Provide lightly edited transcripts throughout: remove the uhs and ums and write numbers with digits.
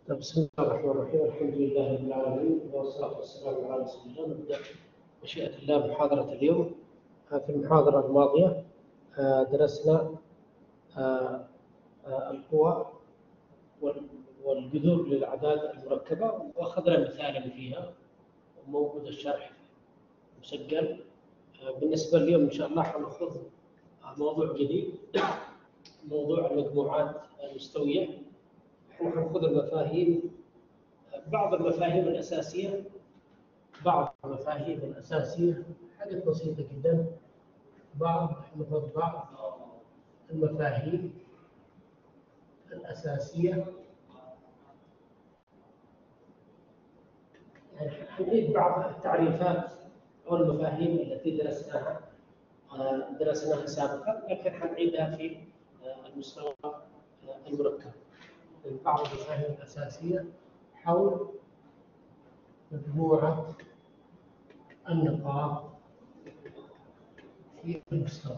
بسم الله الرحمن الرحيم، الحمد لله رب العالمين والصلاة والسلام على رسول الله. نبدأ مشيئة الله محاضرة اليوم. في المحاضرة الماضية درسنا القوى والجذور للأعداد المركبة وأخذنا مثالا فيها وموجود الشرح مسجل. بالنسبة اليوم إن شاء الله حنأخذ موضوع جديد، موضوع المجموعات المستوية. احنا حنأخذ بعض المفاهيم الأساسية، حاجات بسيطة جدا. بعض المفاهيم الأساسية، يعني حنعيد بعض التعريفات أو المفاهيم التي درسناها سابقا، لكن حنعيدها في المستوى المركب. بعض المفاهيم الأساسية حول مجموعة النقاط في المستوى.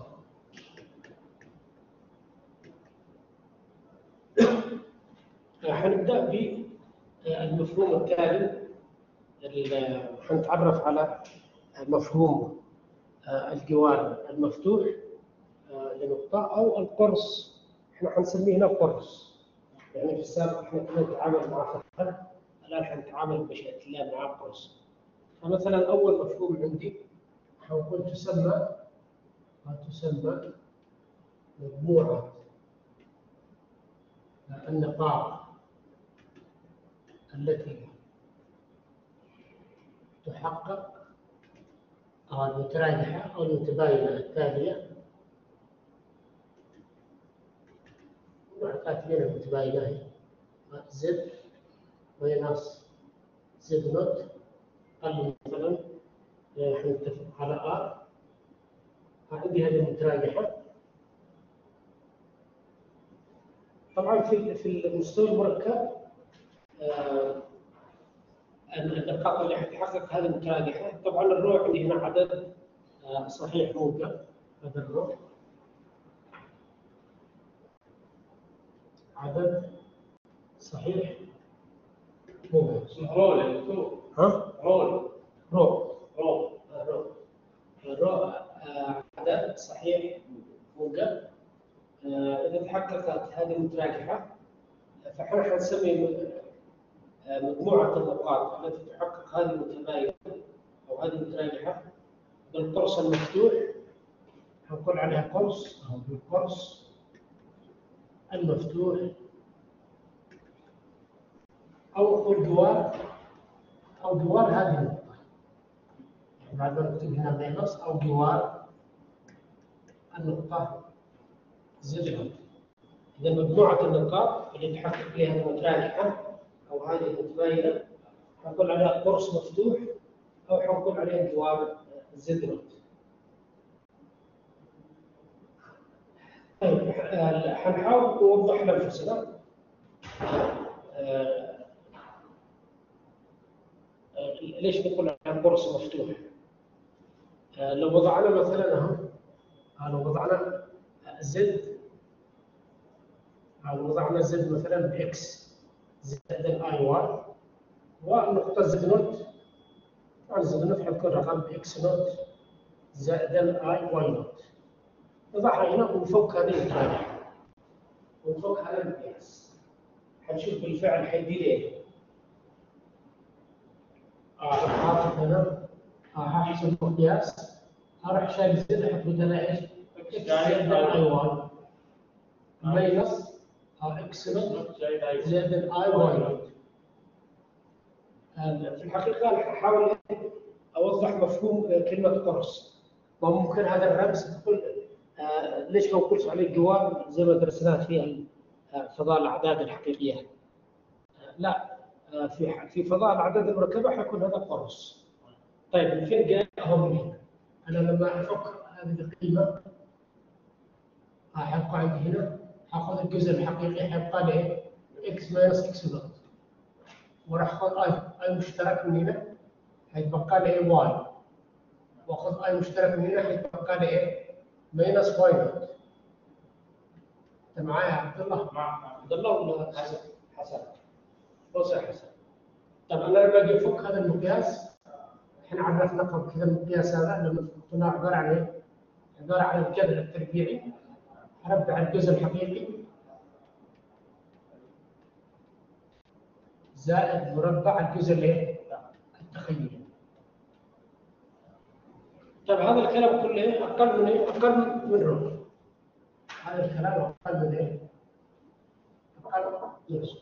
حنبدأ بالمفهوم التالي. حنتعرف على مفهوم الجوار المفتوح لنقطة أو القرص. احنا حنسميه هنا قرص، يعني في السابق احنا كنا نتعامل مع فتحة، الآن حنتعامل بمشيئة الله مع قرص. فمثلا أول مفهوم عندي حنقول تسمى مجموعة النقاط التي تحقق المتراجحة أو المتباينة التالية. كاتبين المتباينة هي زد ماينس زد نوت، قال مثلا حنتفق على ار. عندي هذه المتراجحة. طبعا في المستوى المركب النقاط اللي حتحقق هذه المتراجحة، طبعا الروح عندي هنا عدد صحيح موجب. هذا الروح عدد صحيح موجب. رول يا دكتور. رو عدد صحيح موجب. إذا تحققت هذه المتراجحة فإحنا حنسمي مجموعة النقاط التي تحقق هذه المتباينة أو هذه المتراجحة بالقرص المفتوح. حنقول عليها قرص أو بالقرص المفتوح، أو نقول جوار هذه النقطة. يعني بعد ما نكتب هنا ماينس أو جوار النقطة زد. إذا مجموعة النقاط اللي تحقق لها المتراجحة أو هذه المتباينة حنقول عليها قرص مفتوح، أو حنقول عليها جوار زد نوت. طيب حنحاول نوضح لأنفسنا ليش نقول عن قرص مفتوح. لو وضعنا مثلا لو وضعنا زد، مثلا باكس زائد الاي واي، والنقطه زد نوت، طبعا زد نوت حتكون رقم اكس نوت زائد الاي واي نوت. نضعها هنا ونفك هذه المتراجحه ونفك هذا المقياس. حنشوف بالفعل حيدي ليه. حاطط هنا ححسب المقياس، راح شايل زد حط بدلها ايش؟ اكس زائد الاي واي ماينس اكس نوت زائد الاي واي نوت. في الحقيقه انا احاول اوضح مفهوم كلمه قرص. وممكن هذا الرمز تقول ليش ما نقولش عليه جوار زي ما درسناه في فضاء الاعداد الحقيقيه. لا، في فضاء الاعداد المركبه حيكون هذا قرص. طيب من فين جاء؟ من هنا. انا لما افك هذه القيمه حيبقى عندي هنا، حاخذ الجزء الحقيقي حيبقى لي اكس ماينس اكس نوت، وراح اخذ اي مشترك من هنا حيتبقى لي واي، واخذ اي مشترك من هنا حيتبقى لي ماينس واي نوت. انت معايا يا عبد الله؟ نعم. عبد الله ولا حسن؟ بص يا حسن، طب انا لما اجي افك هذا المقياس، احنا عرفنا قبل كذا المقياس هذا لما قلنا عباره عن ايه؟ عباره عن الجذر التربيعي، اربع الجزء الحقيقي زائد مربع الجزء الايه؟ التخيلي. طيب هذا الكلام كله ايه؟ اقل من ايه؟ اقل من ربع. هذا الكلام اقل من ايه؟ اقل من نصف.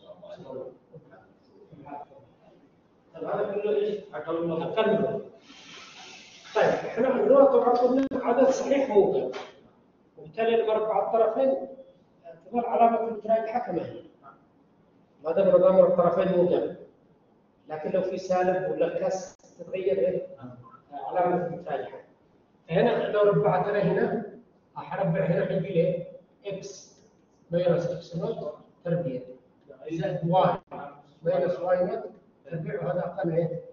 طيب هذا كله ايش؟ اقل من ربع. طيب احنا عندنا طبعا قلنا عدد صحيح موجب، وبالتالي المربع الطرفين تظل علامه المتراجحه كما هي. ما دام نظام الطرفين موجب، لكن لو في سالب ولا كسر تتغير ايه؟ علامه المتراجحه. فهنا لو ربعت انا هنا راح اربع هنا عندي ايه؟ اكس ماينس اكس نوت تربيع زائد واي ماينس واي نوت تربيع، وهذا اقل ايه؟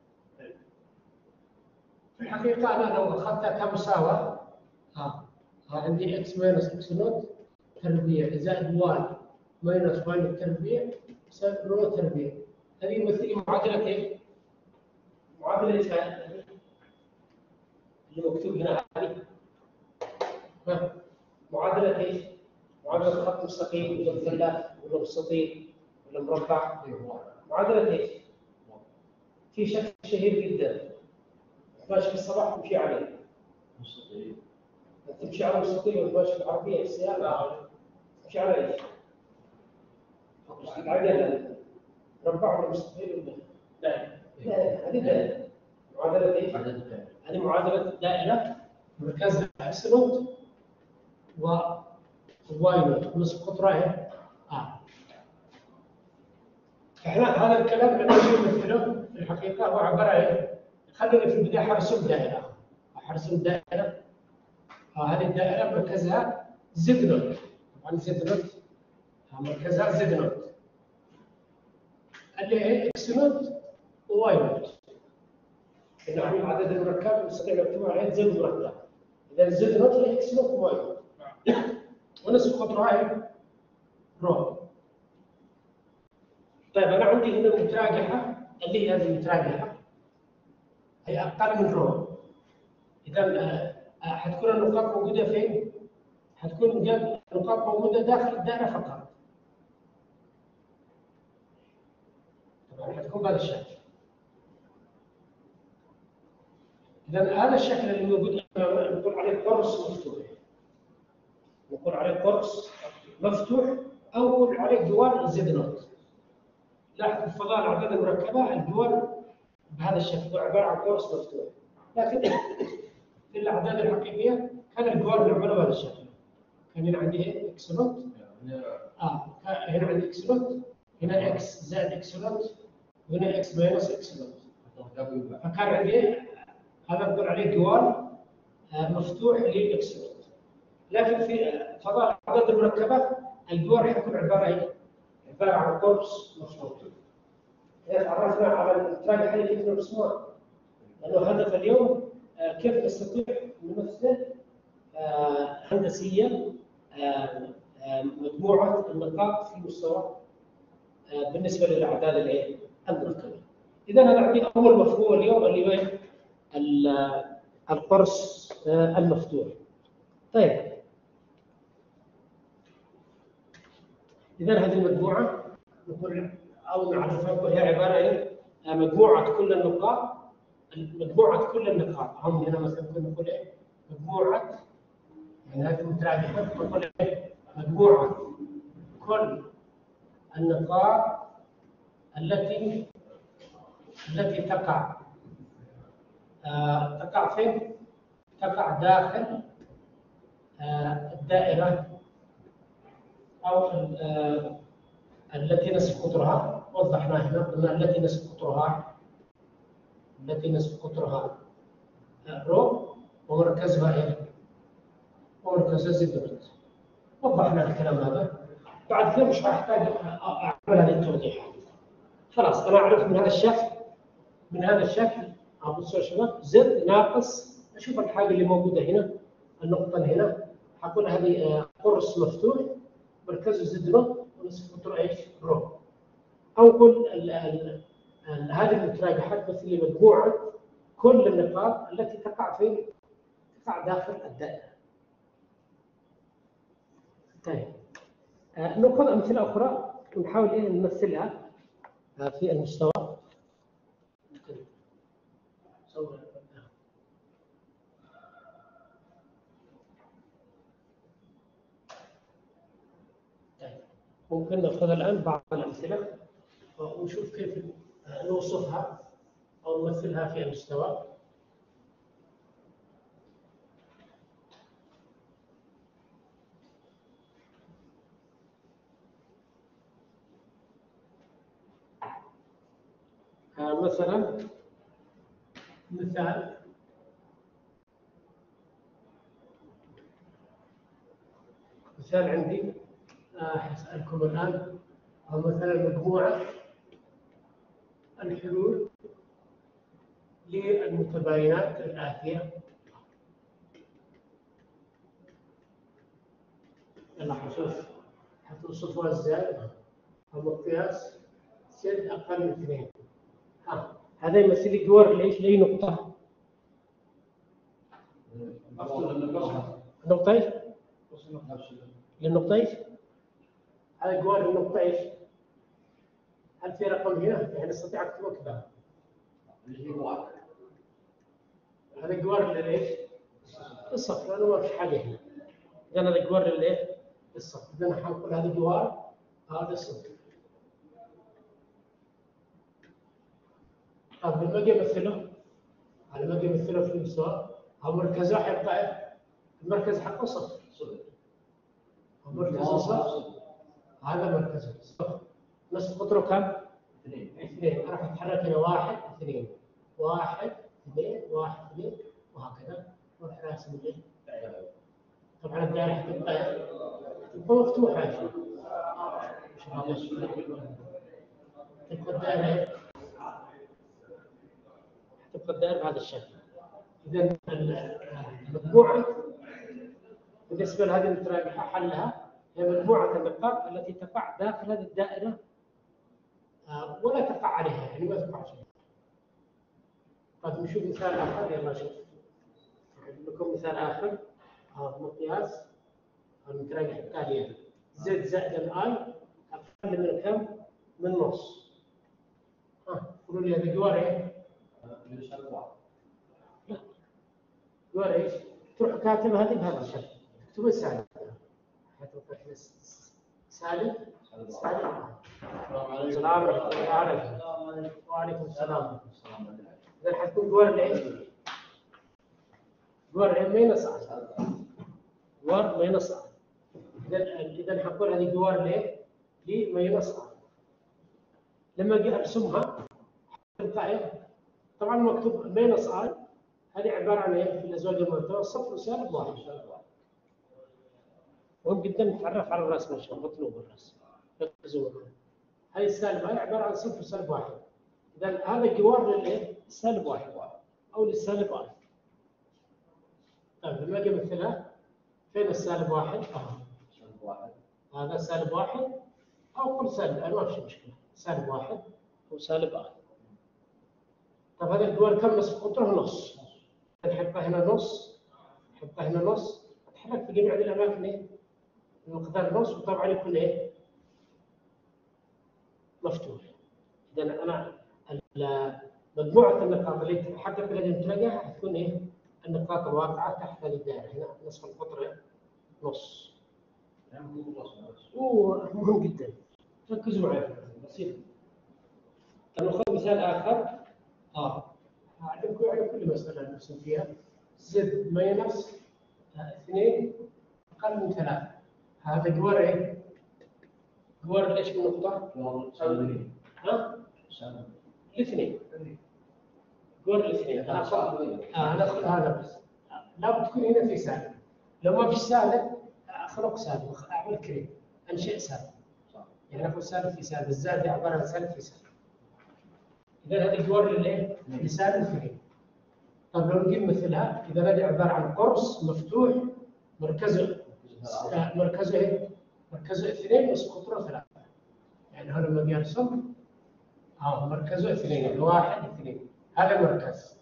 في الحقيقه انا لو اخذتها كمساواه عندي اكس ماينس اكس نوت تربيع زائد واي ماينس واي نوت تربيع يساوي رو تربيع. هذه يمثل معادله ايه؟ معادله اللي مكتوب هنا هذه معادله ايش؟ معادله خط مستقيم ولا مثلث ولا مستطيل ولا مربع؟ معادله ايش؟ في شكل شهير جدا ماشي في الصباح تمشي عليه مستطيل، تمشي على مستطيل والماشي في العربيه السياره تمشي على ايش؟ العجله مربع ولا مستطيل ولا لا هذه دائره. معادله ايش؟ هذه معادله دائره مركزها اكس نوت وواي نوت نصف قطرها احنا هذا الكلام لما نجي نمثله في الحقيقه هو عباره عن خلينا في البدايه حرسم دائره. حرسم دائره هذه الدائره مركزها زد نوت. طبعا زد نوت مركزها زد نوت اللي هي اكس نوت وواي نوت. نحن عدد المركب نستطيع نكتبه عليه زد مركب. اذا زد نوت هي اكس نوت وواي نوت ونصف قطرها هي رو. طيب انا عندي هنا متراجحه اللي هي هذه المتراجحه هي اقل من رو. اذا حتكون النقاط موجوده فين؟ حتكون النقاط موجوده داخل الدائره فقط. طبعا حتكون بهذا الشكل. اذا هذا الشكل اللي موجود نقول عليه قرص مفتوح. نقول عليه قرص مفتوح او نقول عليه جوار زد نوت. لاحظ الفضاء الاعداد المركبه الجوار بهذا الشكل هو عباره عن قرص مفتوح، لكن في الاعداد الحقيقيه كان الجوار نعمله بهذا الشكل. كان هنا عندي اكس نوت هنا عندي اكس نوت، هنا اكس زائد اكس نوت، وهنا اكس ماينس اكس نوت. فكان عندي هذا نقول عليه جوار مفتوح للاكس نوت. لكن في فضاء الاعداد المركبه الجوار حيكون عباره عن قرص مفتوح. تعرفنا على التراجع اللي كيف نرسمها، لانه هدف اليوم كيف نستطيع نمثل هندسيا مجموعه النقاط في مستوى بالنسبه للاعداد المركبه. اذا انا عندي اول مفهوم اليوم اللي هو القرص المفتوح. طيب اذا هذه المجموعه نقول او نعرفها هي عباره عن مجموعه كل النقاط. هم هنا مثلا نقول مجموعه، يعني هذه مترادفه نقول مجموعه كل النقاط التي تقع فين؟ تقع داخل الدائره او التي نصف قطرها. وضحنا هنا قلنا التي نصف قطرها رو ومركزها ومركزها زد نوت. وضحنا الكلام هذا. بعد كده مش راح احتاج اعمل هذه التوضيحات. خلاص انا اعرف من هذا الشكل بصوا يا شباب زد ناقص. اشوف الحاجه اللي موجوده هنا، النقطه اللي هنا حقول هذه قرص مفتوح مركزه زد نوت ونصف قطر رو. او او نقول هذه المتراجحات مثل مجموعه كل النقاط التي تقع داخل الدائره. طيب نأخذ امثله اخرى ونحاول نمثلها في المستوى. ممكن نأخذ الآن بعض الأمثلة ونشوف كيف نوصفها أو نمثلها في المستوى. مثلا مثال عندي أسألكم الآن، أو مثلا مجموعة الحلول للمتباينات الآتية. يلا حتوصفوها ازاي؟ المقياس زد أقل من 2. هذا يمثل لي جوار لإيش؟ لأي نقطة؟ النقطة إيش؟ للنقطة إيش؟ هذا جوار النقطة إيش؟ هل في رقم هنا؟ يعني استطيع أكتبه كذا. هذا جوار لإيش؟ الصف، لأنه ما في حاجة هنا. إذا هذا جوار للإيش؟ الصف. إذا أنا حنقول هذا جوار هذا الصف. طب لما أجي أمثله، على أجي أمثله في المستوى، هو مركزه حيبقى المركز حقه صفر. مركزه صفر. هذا مركزه صفر. نصف قطره كم؟ 2. راح يتحرك هنا 1 2 1 2 1 2 وهكذا. نروح راسم الليل. طبعا الدائرة حتبقى مفتوحة. تبقى الدائرة بهذا الشكل. إذا المجموعة بالنسبة لهذه المتراجحة حلها هي مجموعة النقاط التي تقع داخل هذه الدائرة ولا تقع عليها، يعني ما تقع شيء. طيب نشوف مثال آخر. يلا شوف لكم مثال آخر. مقياس المتراجحة التالية زد زائد الاي أقل من كم؟ من نص. قولوا لي هذا جوار ايه؟ لا، جوار ايش؟ تروح كاتب هذه بهذا الشكل، تكتب سالب. سالب السلام عليكم. وعليكم السلام. إذا حتكون جوار الايش؟ جوار ماينس اي. جوار ماينس اي. إذا حنقول هذه جوار ليه؟ لماينس اي. لما اجي ارسمها طبعا مكتوب ماينس اي، هذه عباره عن ايه؟ في الازواج المرتبه صفر وسالب 1. مهم جدا نتعرف على الرسم ان شاء الله، مطلوب الرسم. ركزوا معي. هذه السالب هاي عباره عن صفر وسالب 1. اذا هذا جوار للايه؟ السالب 1 او للسالب اي. طيب لما اجي امثلها، فين السالب 1؟ سالب 1. هذا سالب 1 او قل سالب، ما في مشكله. سالب 1 او سالب اي. طب هذا الجوار كم نصف قطره؟ نص. نحطها هنا نص، نحطها هنا نص، تحرك في جميع الاماكن ايه؟ بمقدار نص، وطبعا يكون ايه؟ مفتوح. اذا انا مجموعه النقاط اللي حتى الذي نتلاقاها حتكون ايه؟ النقاط الواقعه تحت هذه الدائره. هنا نصف القطر نص. مهم جدا، ركزوا معي. بسيط. ناخذ مثال اخر. أعلمكم على كل مسألة نرسم فيها. زد ماينس 2 أقل من 3. هذا جوار إيه؟ جوار ليش بالنقطة؟ الاثنين. جوار الاثنين. ناخذ هذا بس. لا بتكون هنا في سالب. لو ما في سالب أخلق سالب، أعمل كريم، أنشئ سالب. يعني ناخذ سالب في سالب، الزائد عبارة عن سالب في سالب. إذا هذه جوار للإيه؟ لسالب 2. طب لو نجيب مثلها، إذا هذه عبارة عن قرص مفتوح مركزه ايه؟ مركزه 2 بس قطره 3. يعني هنا لما اجي ارسم مركزه 2 1 2 هذا المركز.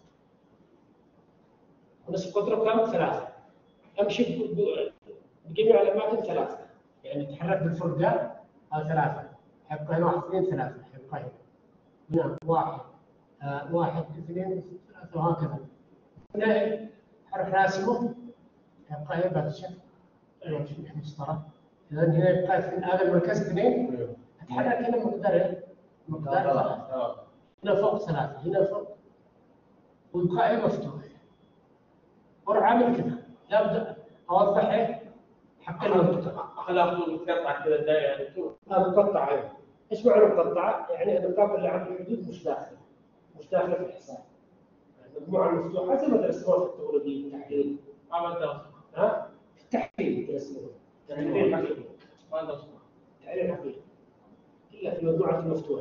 ونصف قطره كم؟ 3. امشي بجميع الاماكن 3 يعني تحرك بالفرقان 3 حبقى هنا 1 2 3 حبقى هنا 1 1 2 3 وهكذا. هنا حرك راسمه يبقى هنا بهذا الشكل مسطره. اذا هنا يبقى هذا المركز 2 اتحرك هنا مقدار 3 هنا فوق 3 هنا فوق ويبقى مفتوح. وراح اعمل كذا ابدا اوضح حق المنطقه. خلاص متقطع كذا الدائره مقطعه. ايش معنى مقطعه؟ يعني النقاط اللي عند الحدود مش داخله في الحساب. المجموعه المفتوحه زي ما درسناها في التوليديه التحليل. ما درس. في التحليل درسناها. التحليل الحقيقي. ما درس. التحليل الحقيقي. الا في المجموعه المفتوحه.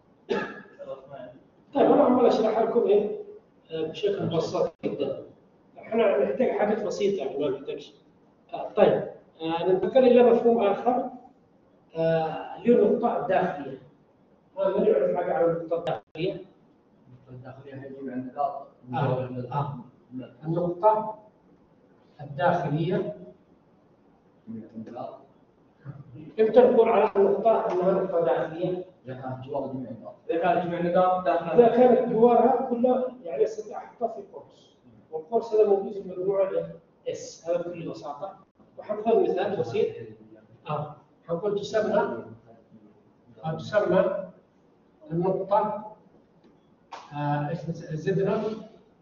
طيب انا عمال اشرح لكم بشكل مبسط جدا. احنا نحتاج حاجات بسيطه يعني ما نحتاجش. طيب ننتقل الى مفهوم اخر اللي هو النقطه الداخليه. من يعرف حاجه عن النقطه الداخليه؟ النقطة الداخلية هي جمع النقاط. النقطه الداخليه امتى نقول على النقطه انها نقطه داخليه؟ إذا كانت جوار جمع النقاط. إذا كانت جمع النقاط داخل. إذا كانت جوارها كلها يعني استطيع أحطها في قوس، والقوس هذا موجود في المجموعة S هذا بكل بساطة. وحنقول مثال بسيط. حنقول تسمى النقطة زد نوت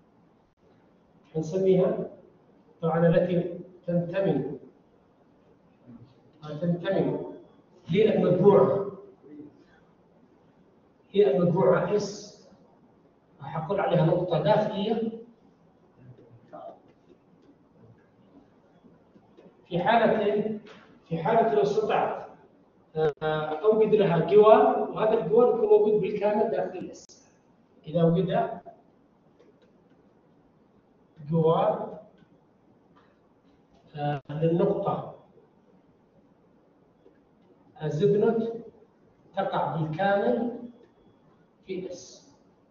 حنسميها طبعا التي تنتمي للمجموعة هي المجموعة S. حقول عليها نقطة داخلية في حالة لو استطعت أوجد لها جوار، وهذا الجوار يكون موجود بالكامل داخل الإس. إذا وجد جوار للنقطة زد نوت تقع بالكامل في اس.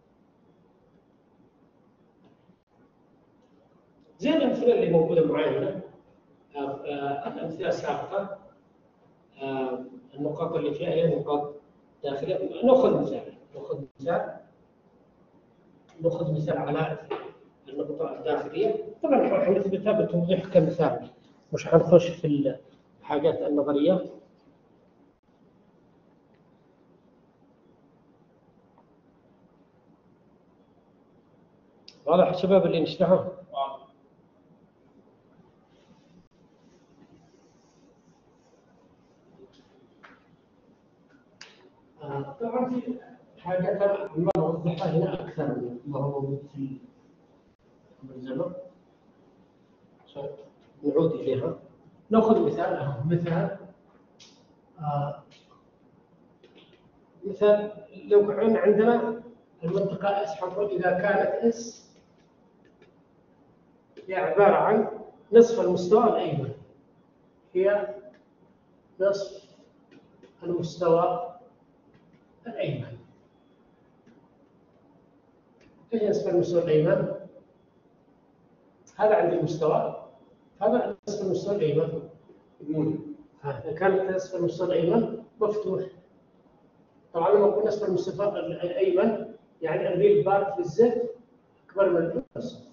زي الامثله اللي موجوده معانا الامثله السابقه النقاط اللي فيها هي نقاط داخليه. ناخذ مثال على النقطه الداخليه. طبعا حنثبتها بتوضيح كمثال، مش حنخش في الحاجات النظريه. واضح يا شباب اللي نشرحه؟ طبعا في حاجات ما نوضحها هنا اكثر من ما هو موجود في الملزمه. نعود اليها. ناخذ مثال لو كان عندنا المنطقه اس، حنقول اذا كانت اس هي عباره عن نصف المستوى الايمن. هي نصف المستوى الايمن. ايش نصف المستوى الايمن؟ هذا عندي المستوى، هذا نصف المستوى الايمن. اذا كانت نصف المستوى الايمن مفتوح. طبعا لما نقول نصف المستوى الايمن يعني الريل بار في الزد اكبر من النصف.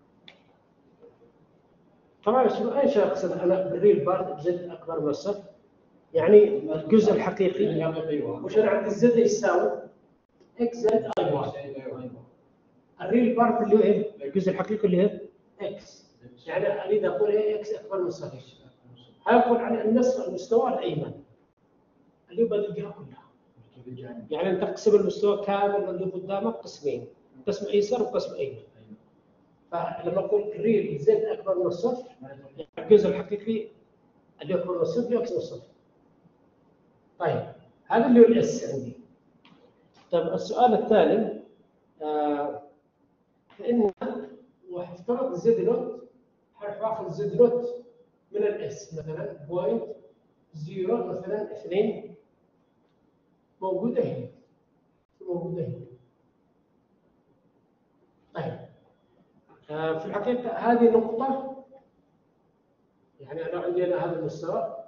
طبعا ايش اقصد انا بالريل بار زد اكبر من الصفر؟ يعني الجزء الحقيقي. وش انا عندي الزد يساوي اكس زائد اي واي. الريل بارت اللي هو الجزء الحقيقي اللي هو اكس، يعني اريد اقول اكس اكبر من صفر. هاكل على النصف المستوى الايمن اللي هو بالجهه كلها. يعني انت تقسم المستوى كامل اللي قدامك قسمين، قسم ايسر وقسم ايمن. فلما اقول الريل زد اكبر من الصفر الجزء الحقيقي اللي يكبر من الصفر يكسر الصفر. طيب هذا اللي هو الاس عندي. طيب السؤال الثاني فإن وافترض زد نوت حرف واخذ زد نوت من الاس مثلا بوينت 0 مثلا 2 موجوده هنا. موجودة هنا. طيب في الحقيقة هذه نقطة، يعني أنا عندي هذا المستوى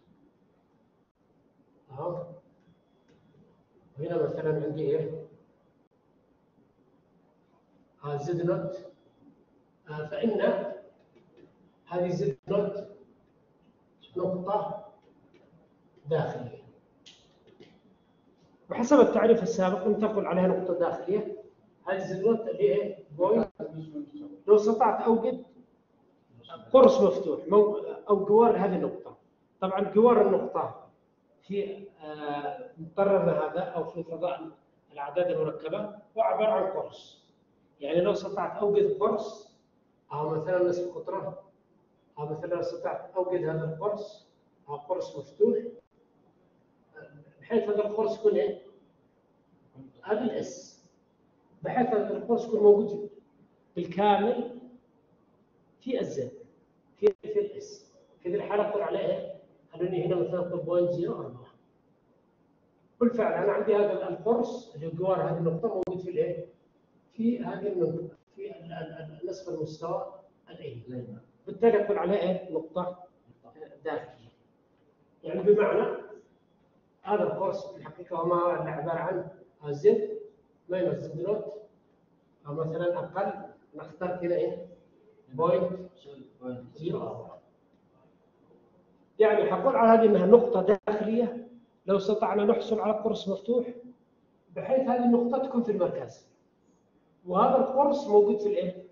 أهو، هنا مثلا عندي إيه؟ زد نوت، فإن هذه زد نوت نقطة داخلية. بحسب التعريف السابق لم تقل عليها نقطة داخلية. هذه زد نوت اللي هي بوينت لو استطعت أوجد قرص مفتوح أو جوار هذه النقطة. طبعا جوار النقطة في مقررنا هذا أو في فضاء الأعداد المركبة هو عبارة عن قرص. يعني لو استطعت أوجد قرص أو مثلا نصف قطرة، أو مثلا لو استطعت أوجد هذا القرص أو قرص مفتوح، بحيث هذا القرص يكون إيه؟ هذا الإس، بحيث هذا القرص يكون موجود بالكامل في الزد في الإس. في هذه الحالة أقول عليها خلوني هنا مثلا أقول 0.04. بالفعل أنا عندي هذا القرص اللي جوار هذه النقطة موجود في الإيه؟ في هذه النقطة في نصف المستوى الأيمن. بالتالي أقول عليها إيه؟ نقطة داخلية. يعني بمعنى هذا القرص في الحقيقة هو عبارة عن زد ماينس زد نوت، أو مثلا أقل نختار كده إيه؟ 0.04. يعني حقول على هذه أنها نقطة داخلية لو استطعنا نحصل على قرص مفتوح بحيث هذه النقطة تكون في المركز، وهذا القرص موجود في الإيه؟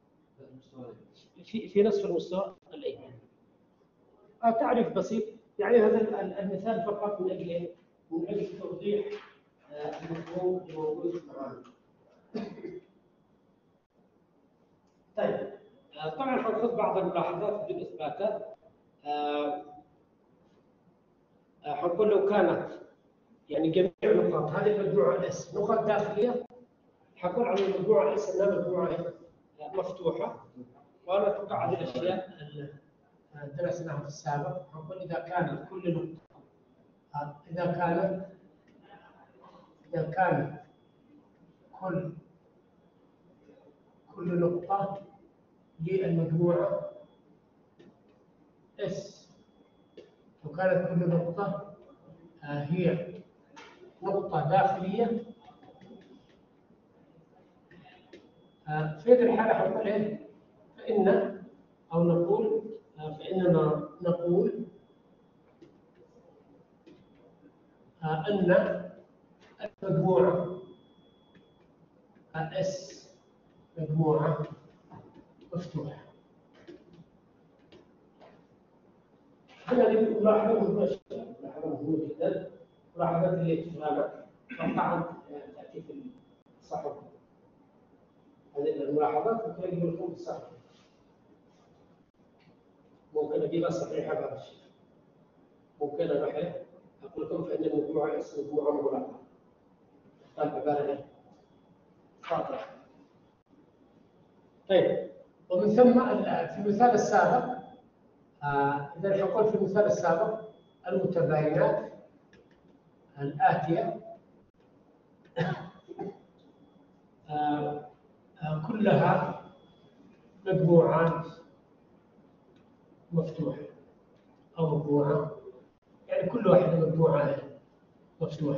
في نصف المستوى الأيمن. تعريف بسيط، يعني هذا المثال فقط من أجل إيه؟ من أجل توضيح المفهوم الموجود معنا. طيب طبعا حنخذ بعض الملاحظات في الإثباتات. حنقول لو كانت يعني جميع نقاط هذه المجموعة الاس نقاط داخلية، حنقول على المجموعة الاس انها مجموعة مفتوحة. وأنا أتوقع هذه الأشياء اللي درسناها في السابق. حنقول إذا كانت كل نقطة إذا كانت كل نقطة للمجموعة اس، وكانت كل نقطة هي نقطة داخلية، في هذه الحالة حنقول إيه؟ فإننا نقول أن المجموعة اس مجموعة مفتوحة. هنا ملاحظة مهمة جدا، ملاحظة اللي تفهمها طبعا تأتي في الصحف. هذه الملاحظات ممكن يقول لكم بالصحف، ممكن أجيبها صحيحة بعد الشيء، ممكن أروح أقول لكم فإن المجموعة اس مجموعة مغلقة. طيب عبارة إيه؟ خاطئة. طيب ومن ثم في المثال السابق إذا نقول في المثال السابق المتباينات الآتية كلها مجموعات مفتوحة أو مجموعة، يعني كل واحدة مجموعة مفتوحة.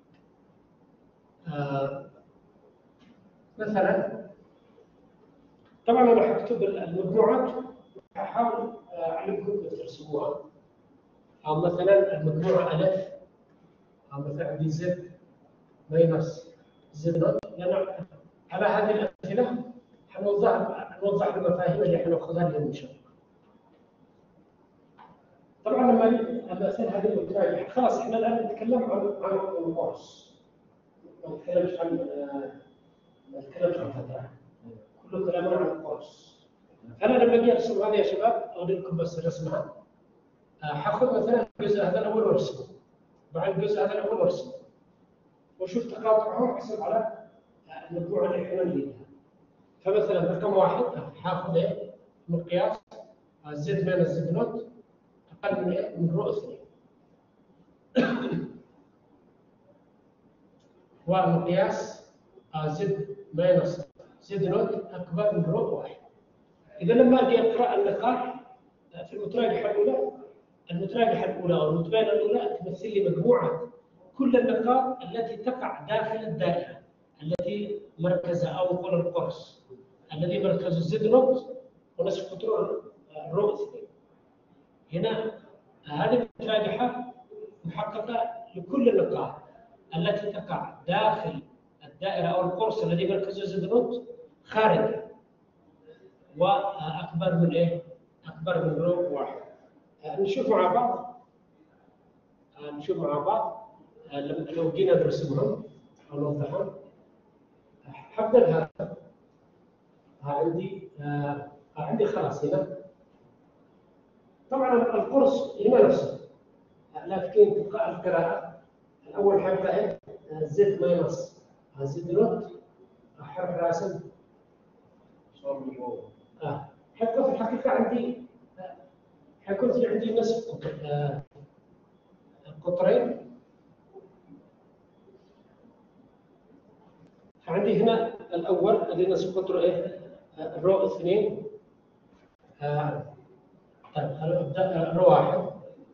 مثلا طبعا أنا حكتب المجموعات، هحاول أعلمكم كيف ترسموها. أو مثلا المجموعة ألف، أو مثلا عندي زد ماينس زد نوت. لأن على هذه الأمثلة نوضح المفاهيم اللي احنا ناخذها اليوم إن شاء الله. طبعا لما الأمثلة هذه المتراجعة خلاص احنا الآن نتكلم عن القرص، ما نتكلمش عن فترة، كله كلامنا عن القرص. أنا لما أجي أرسم هذه يا شباب أوري لكم بس رسمها. حاخذ مثلا الجزء هذا الأول وأرسمه، بعد الجزء هذا الأول وأرسمه، وشوف تقاطعهم أحسب على المجموعة اللي احنا نريدها. فمثلا رقم واحد حاخذ ايه؟ مقياس زد ماينس زد نوت أقل من ايه؟ من رو 2. ومقياس زد ماينس زد نوت اكبر من رو واحد. اذا لما اجي اقرا النقاط في المتراجحه الاولى، المتراجحه الاولى او المتباينه الاولى تمثل لي مجموعه كل النقاط التي تقع داخل الدائره التي مركزها او نقول القرص الذي مركزه زد نوت ونصف قطر رو 2. هنا هذه المتراجحه محققه لكل النقاط التي تقع داخل الدائره او القرص الذي مركزه زد نوت خارجه واكبر من ايه؟ اكبر من رو واحد. نشوف مع بعض لو جينا نرسمهم او نوضحهم. حبذا هذا عندي خلاص هنا. طبعا القرص هنا نفسه، لكن تلقاء القراءه الاول حبذا ايه؟ زد ماينس زد نوت حرف راسم صار من جوا. حتى في الحقيقه حيكون في عندي نصف قطرين. فعندي هنا الاول الذي نصف قطره ايه؟ رو 2. طيب خلينا ابدا رو 1.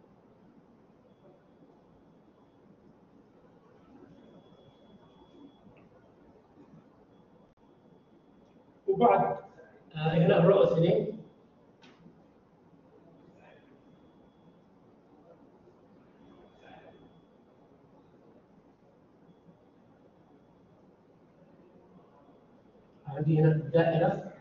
وبعد هنا رو 2. عندي هنا دائرة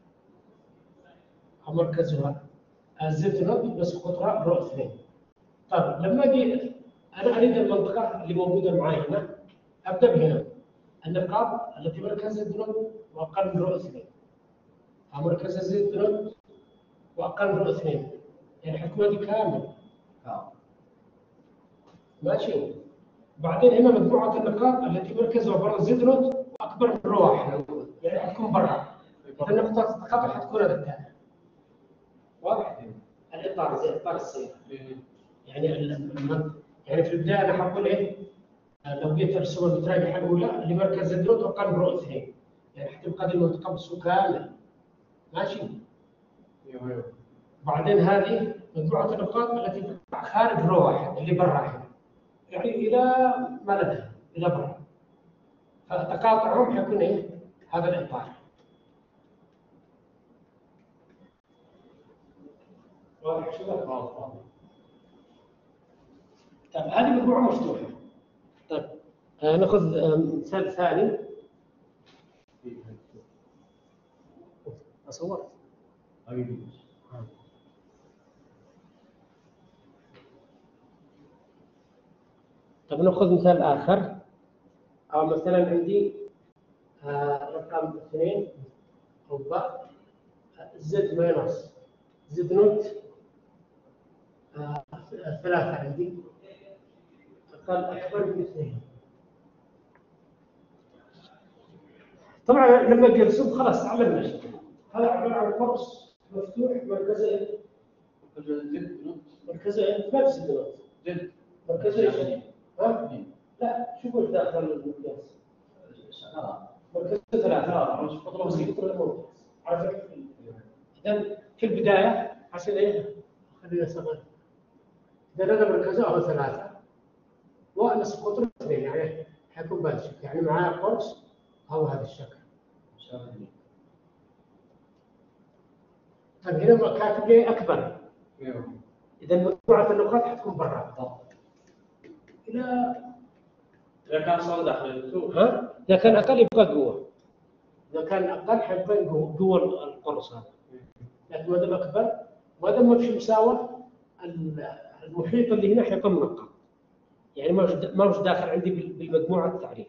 مركزها زد نوت بس قطرها رو 2. طيب لما اجي انا اريد المنطقة اللي موجودة معي هنا، ابدا بهنا النقاط التي مركزها زد نوت واقل من رو 2. مركزها زد نوت واقل من رو 2، يعني حتكون هذه كامل. ماشي. بعدين هنا مجموعة النقاط التي مركزها برا زد نوت واكبر من رو 1، يعني حتكون برا. النقطة التقاطع حتكون هذا الدائرة. واضح؟ الإطار زي إطار السيارة. يعني في البداية أنا حقول إيه؟ لو جيت أرسم المتراجحة الأولى اللي مركز زد نوت وأقل من رو 2، يعني حتبقى هذه المنطقة بالسوق كامل. ماشي؟ بعدين هذه مجموعة النقاط التي تقع خارج رو 1 اللي برا هنا، يعني إلى ما لا نهاية، إلى برا. فتقاطعهم حيكون إيه؟ هذا الإطار. واضح شو ده؟ طيب هذه مجموعة مفتوحة. طيب ناخذ مثال ثاني. أصور؟ طيب ناخذ مثال آخر. أو مثلا عندي رقم 2 أو ضغط زد ماينس زد نوت 3 عندي أكبر من 2. طبعا لما اجي ارسم خلاص تعلمنا الشكل. هذا عباره عن قرص مفتوح مركزه مركزه ما في زد نوت. مركزه لا شوفوا داخل المقياس. مركزه 3 مش قطره بسيطه ممتاز. عرفت؟ اذا في البدايه عشان ايه؟ خلينا نسمع. اذا هذا مركزه هو 3 ونصف قطره 2، يعني حيكون بهذا الشكل، يعني معاه قرص هو هذا الشكل. طيب هنا كاتب لي اكبر. اذا مجموعه النقاط حتكون برا. إذا كان صار داخل الكوب. اذا كان اقل يبقى جوا. اذا كان اقل حيبقى جوا القرص هذا. لكن ما دام اكبر ما دام ما فيش مساواه المحيط اللي هنا حيكون منقط. يعني ما هوش داخل عندي بالمجموعه التعريف.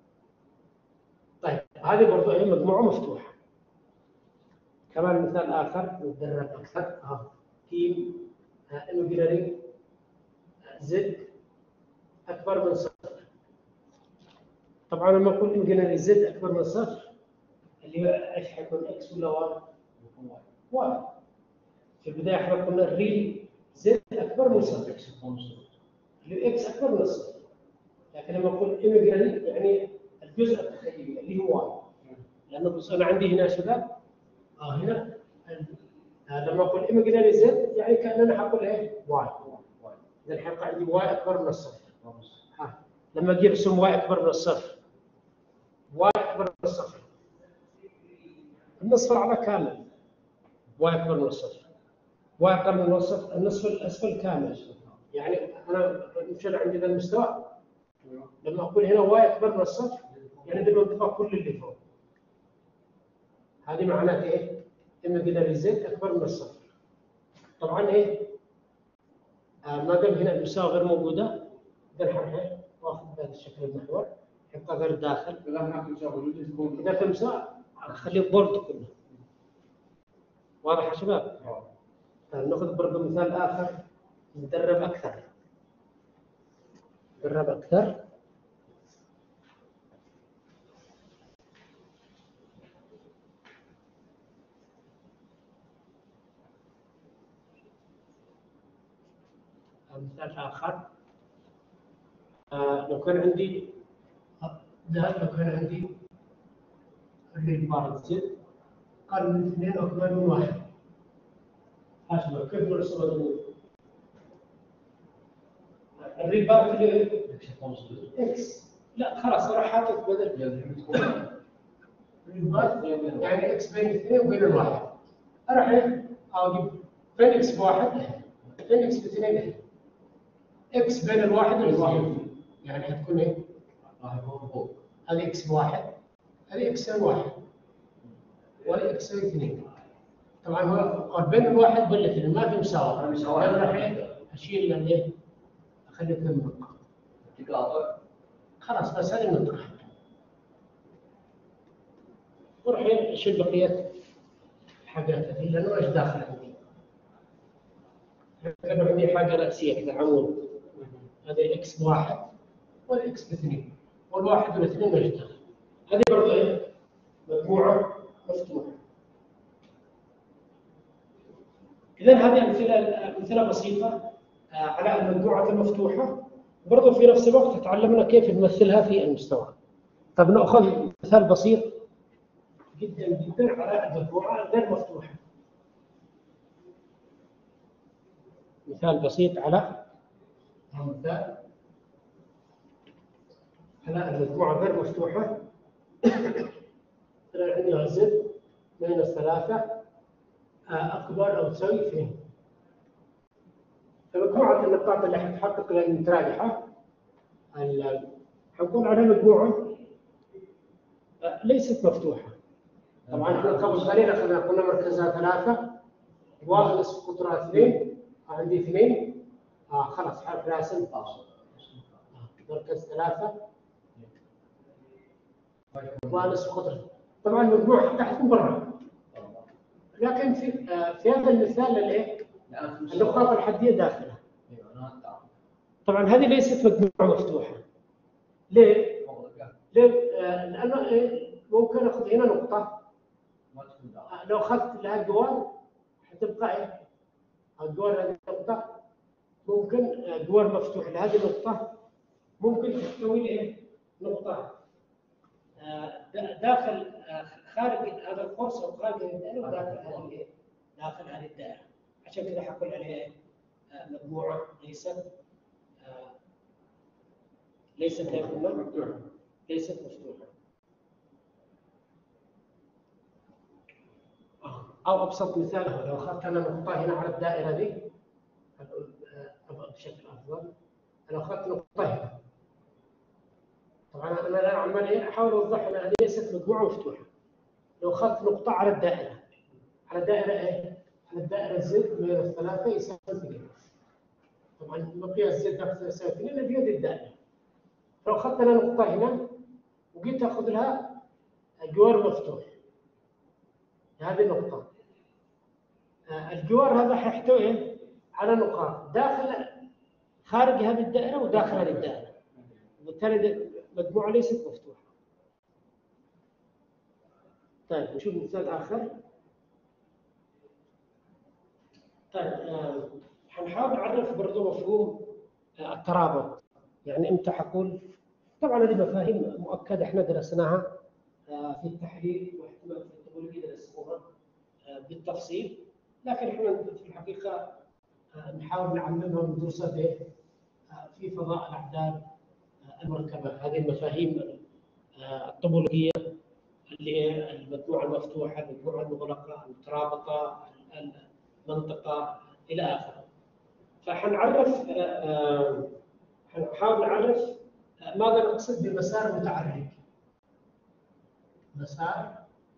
طيب هذه برضو هي مجموعه مفتوحه. كمان مثال اخر نتدرب اكثر. تيم ايماجينري زد اكبر من 0. طبعا لما اقول ايماجينري زد اكبر من 0 اللي هو ايش حيكون اكس ولا واي؟ واي. في البدايه احنا قلنا الريل زد اكبر من 0 اللي اكس اكبر من 0. لكن لما اقول ايماجينري يعني الجزء التخيلي اللي هو واي. لانه بص انا عندي هنا شباب هنا لما اقول imaginary z يعني كاننا حقول ايه؟ واي. اذا الحقيقه عندي واي اكبر من الصفر. لما اجي ارسم واي اكبر من الصفر، واي اكبر من الصفر، النصف الاعلى كامل واي اكبر من الصفر، واي اقل من الصفر، النصف الاسفل كامل. يعني انا مش عندي ذا المستوى لما اقول هنا واي اكبر من الصفر يعني ذا المنطقه كل اللي فوق. هذه معناته ايه؟ imaginary z اكبر من الصفر. طبعا ايه؟ ما دام هنا المساواه غير موجوده بنحرها واخذ بهذا الشكل المحور يبقى غير داخل. اذا في مساواه اخليه بورد كله. واضح يا شباب؟ طيب ناخذ برضه مثال اخر ندرب اكثر. ندرب اكثر. مثال آخر لو كان عندي الريد بار زد أقل من 2 أو أكبر من 1. هاشم كيف نرسمه؟ الريد بار في إكس. لا خلاص راح حاطط بدل الريد بار يعني إكس بين 2 وبين 1. راح أجيب بين إكس بواحد بين إكس باثنين إكس بين الواحد والواحد يعني حتكون إيه؟ هذه إكس بواحد هذه إكس واحد وهذه إكس اثنين. طبعا هو بين الواحد والاثنين ما في مساواة. أنا راح أشيل الإيه؟ أخلي في النقطة. خلاص بس هذه النقطة. وراح أشيل بقية الحاجات هذه لأنه إيش داخل عندي. أنا عندي حاجة رأسية كذا عمود. هذه إكس بواحد والإكس باثنين والواحد والاثنين إيش داخل. هذه برضه إيه؟ مجموعة مفتوحة. إذا هذه أمثلة بسيطة على المجموعة المفتوحة. برضه في نفس الوقت تعلمنا كيف نمثلها في المستوى. طب نأخذ مثال بسيط جدا جدا على المجموعة غير مفتوحة. مثال بسيط على المجموعة غير مفتوحة. أنا عندي زد بين الثلاثة أكبر أو تساوي 2. فمجموعة النقاط اللي حتحقق المتراجحة حنقول عليها مجموعة ليست مفتوحة. طبعا احنا قبل قليل قلنا مركزها 3 ونصف قطرها 2 عندي 2 خلاص حرف راسم مركز 3 ونصف قطرها. طبعا المجموعة حتى حتكون برا لكن في هذا المثال اللي النقاط الحدية داخلها. طبعا هذه ليست مجموعة مفتوحة. ليه؟ لأنه ممكن أخذ هنا نقطة لو أخذت لها جوار حتبقى إيه؟ الجوار هذه النقطة ممكن جوار مفتوح لهذه النقطة ممكن تحتوي إيه؟ نقطة داخل خارج هذا القرص أو خارج الدائرة وداخل هذه داخل هذه الدائرة. عشان كذا حقول عليها مجموعة ليست مفتوحة. ليست مفتوحة. أو أبسط مثال هو لو أخذت أنا نقطة هنا على الدائرة دي بشكل أفضل. لو أخذت نقطة هنا طبعا أنا الآن عمال أحاول أوضح أن هذه ليست مجموعة مفتوحة. لو أخذت نقطة على الدائرة إيه؟ على الدائرة زد من الثلاثة يساوي 2. طبعا مقياس زد نفسه يساوي 2 في هذه الدائرة. لو أخذت أنا نقطة هنا وجيت أخذ لها جوار مفتوح هذه النقطة. الجوار هذا حيحتوي على نقاط داخل خارج هذه الدائرة وداخل هذه الدائرة. وبالتالي المجموعة ليست مفتوحة. طيب نشوف مثال آخر. طيب حنحاول نعرف برضو مفهوم الترابط. يعني امتى حقول طبعا هذه مفاهيم مؤكده احنا درسناها في التحليل، واحتمال في التوبولوجيا درسناها بالتفصيل، لكن احنا في الحقيقه نحاول نعممها وندرسها في فضاء الاعداد المركبه. هذه المفاهيم الطبولوجيه اللي هي المجموعه المفتوحه، المجموعه المغلقه، المترابطه، المنطقه الى اخره. فحنعرف حنحاول نعرف ماذا نقصد بمسار متعرج. مسار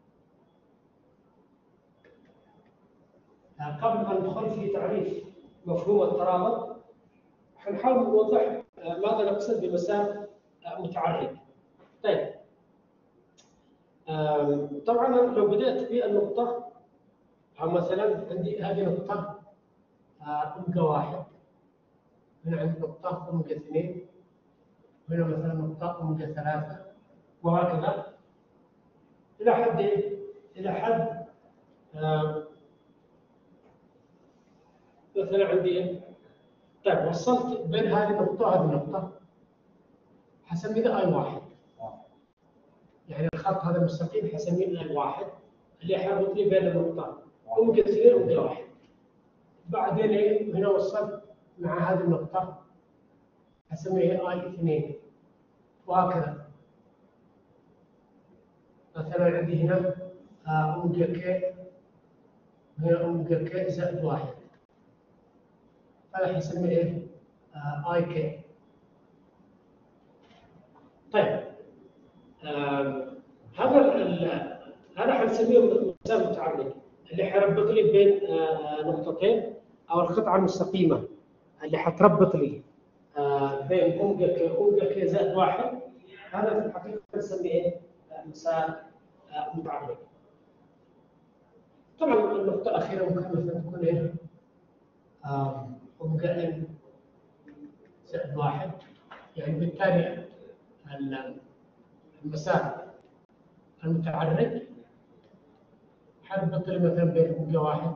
قبل ان ندخل في تعريف مفهوم الترابط حنحاول نوضح ماذا نقصد بمسار متعرج. طيب طبعا لو بدأت بالنقطة، أو مثلا عندي هذه نقطة أوميجا 1، هنا عندي نقطة أوميجا 2، هنا مثلا نقطة أوميجا 3، وهكذا إلى حد إلى حد مثلا عندي طيب وصلت بين هذه النقطة وهذه النقطة، حسميه ده اي واحد. يعني الخط هذا المستقيم حسميه اي واحد اللي يحرك لي بين النقطتين اوميجا 2 واوميجا 1. بعدين هنا وصلت مع هذه النقطة حسميه اي 2، وهكذا. مثلا عندي هنا اوميجا كي، هنا اوميجا كي زائد 1، هذا حسميه اي كي. طيب هذا حنسميه مسار متعرج اللي حيربط لي بين نقطتين، او القطعه المستقيمه اللي حتربط لي بين اوميجا كي زائد 1. هذا في الحقيقه نسميه مسار متعرج. طبعا النقطه الاخيره ممكن مثلا تكون اوميجا ان زائد 1. يعني بالتالي المسار المتعرج حربط لي مثلا بين اوميجا 1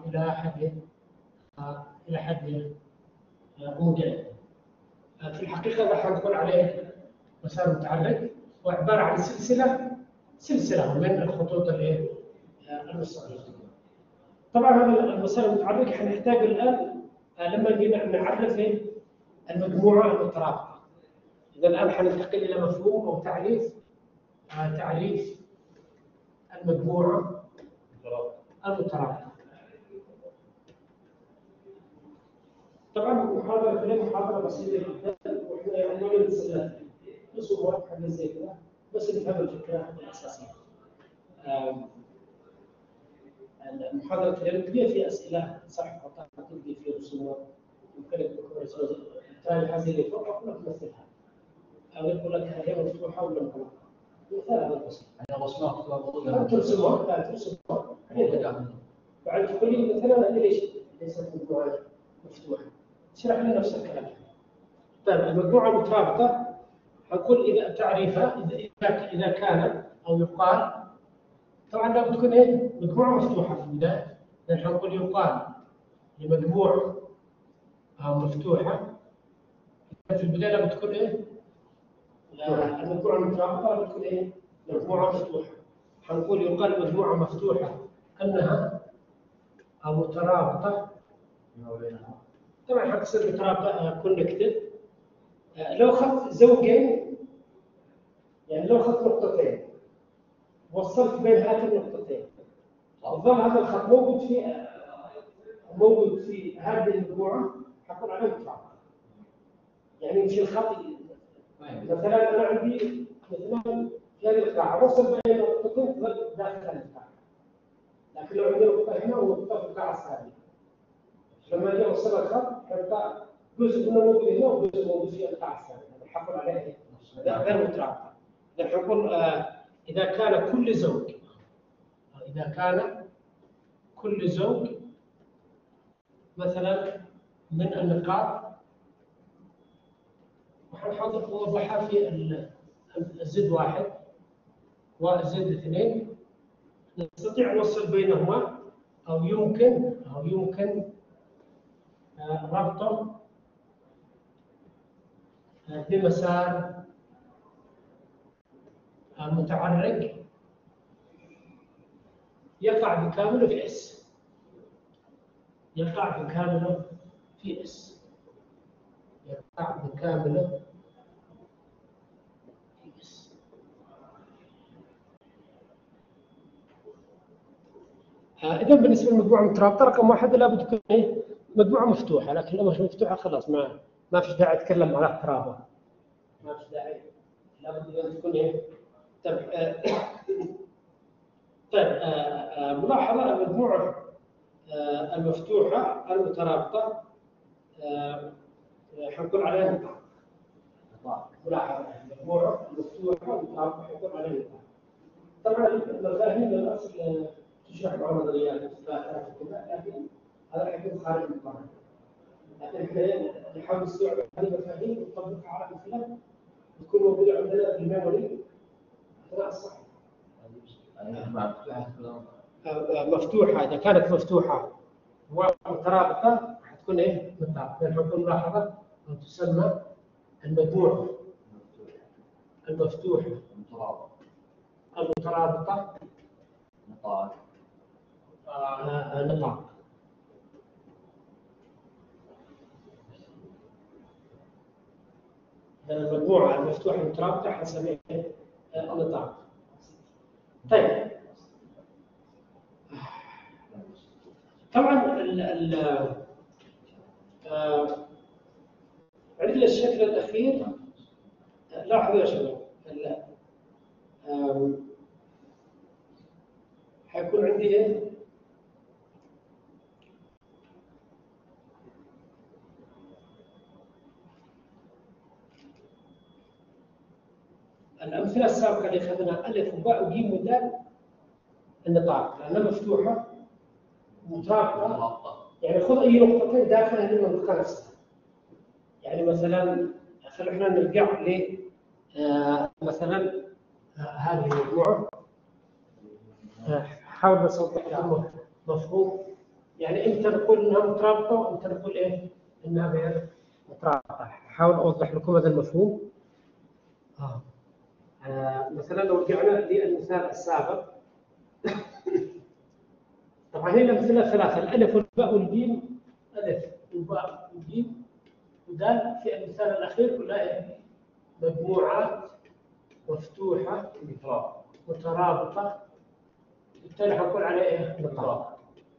الى حد اوميجا. في الحقيقه هذا حنقول عليه مسار متعرج، وعباره عن سلسله من الخطوط المستقيمه. طبعا هذا المسار المتعرج حنحتاج الان لما نجي نعرف المجموعه المترابطه. اذا الان حننتقل الى مفهوم او تعريف المجموعه المترابطه. طبعا المحاضره كلها محاضره بسيطه جدا، واحنا يعني ما بنسال رسومات حاجه زي كذا، بس نفهم الفكره الاساسيه. المحاضره اليوم في اسئله صح خطا، تبدي في رسومات يمكن تكون رسومات بالتالي هذه اللي فوق كلها تمثلها، او يقول لك هي مفتوحه ولا مغلقه. مثال هذا البسيط. يعني رسمات ترسمها بعد تقول لي مثلا هذه ليست مجموعه مفتوحه. اشرح لي نفس الكلام. طيب المجموعه المترابطه حنقول اذا تعريفها اذا كان او يقال، طبعا لابد تكون مجموعه مفتوحه في البدايه، لان حنقول يقال لمجموعه مفتوحه في البدايه لابد تكون المجموعه المترابطه لابد تكون مجموعه مفتوحه. حنقول يقال مجموعه مفتوحه انها مترابطه. طبعا حتصير مترابطه كونكتد. لو اخذت زوجين، يعني لو اخذت نقطتين وصلت بين هاتين النقطتين، وظل هذا الخط موجود في هذه المجموعه، حقول عليه مترابطه. يعني يمشي الخط مثلا انا عندي مثلا في هذه القاعه وصل بين نقطتين تظل داخل القاعه، لكن لو عندي نقطه هنا ونقطه في القاعه الثانيه، لما اجي اوصل الخط حتى جزء منه موجود هنا وجزء موجود في القاعه الثانيه، هذا حقول عليه غير مترابطه. اذا حنقول اذا كان كل زوج مثلا من النقاط، وحنحاول نوضحها في الزد 1 والزد 2، نستطيع نوصل بينهما او يمكن ربطهم بمسار متعرج يقع بكامله في اس. يقع بكامله في اس. يقع بكامله في اس. إذا بالنسبة للمجموعة المترابطة رقم واحد لابد تكون مجموعة مفتوحة، لكن لو مش مفتوحة خلاص ما فيش داعي أتكلم على اضطرابها. ما فيش داعي، لابد أن تكون طيب طيب ملاحظة المجموعة المفتوحة المترابطة حنقول عليها نطاق. ملاحظة المجموعة المفتوحة المترابطة حنقول عليها نطاق. طبعا المفاهيم الأصل تشرح مع نظريات الاثباتات وكذا، لكن هذا حيكون خارج المقارنة. لكن احنا نحاول نستوعب هذه المفاهيم ونطبقها على أمثلة تكون موجودة عندنا في الميموري أثناء الصحة. مفتوحة إذا كانت مفتوحة ومترابطة حتكون نطاق. حنكون ملاحظة أن تسمى المجموعة المفتوحة المترابطة نطاق. المجموعة المفتوحة المترابطة حنسميها نطاق. طيب طبعا عندنا الشكل الأخير. لاحظوا يا شباب حيكون عندي الأمثلة السابقة اللي أخذنا ألف وباء وجيم ودال النطاق لأنها مفتوحة مترابطة. يعني خذ أي نقطتين داخل هذه المنطقة نفسها. يعني مثلا خلينا نرجع ل مثلا هذه المجموعة. حاول نوضح لكم مفهوم. يعني امتى نقول انها مترابطة وامتى نقول انها غير مترابطة. حاول اوضح لكم هذا المفهوم. مثلا لو رجعنا للمثال السابق طبعا هي الامثله ثلاثه الالف والباء والجيم. الف وباء وجيم ودال. في المثال الاخير كلها مجموعات مفتوحه مترابطه، بالتالي حنقول عليه نطاق.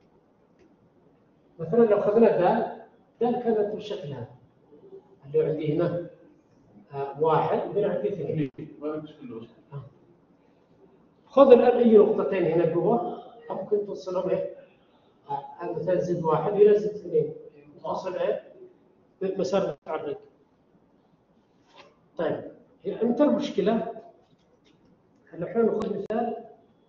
مثلا لو اخذنا دال كانت بالشكل هذا اللي عندي هنا واحد وهنا عندي اثنين. خذ الآن أي نقطتين هنا جوا ممكن توصلهم مثلا زد واحد هنا زد اثنين توصل بمسار متعرج. طيب امتى المشكلة؟ هلا احنا ناخذ مثال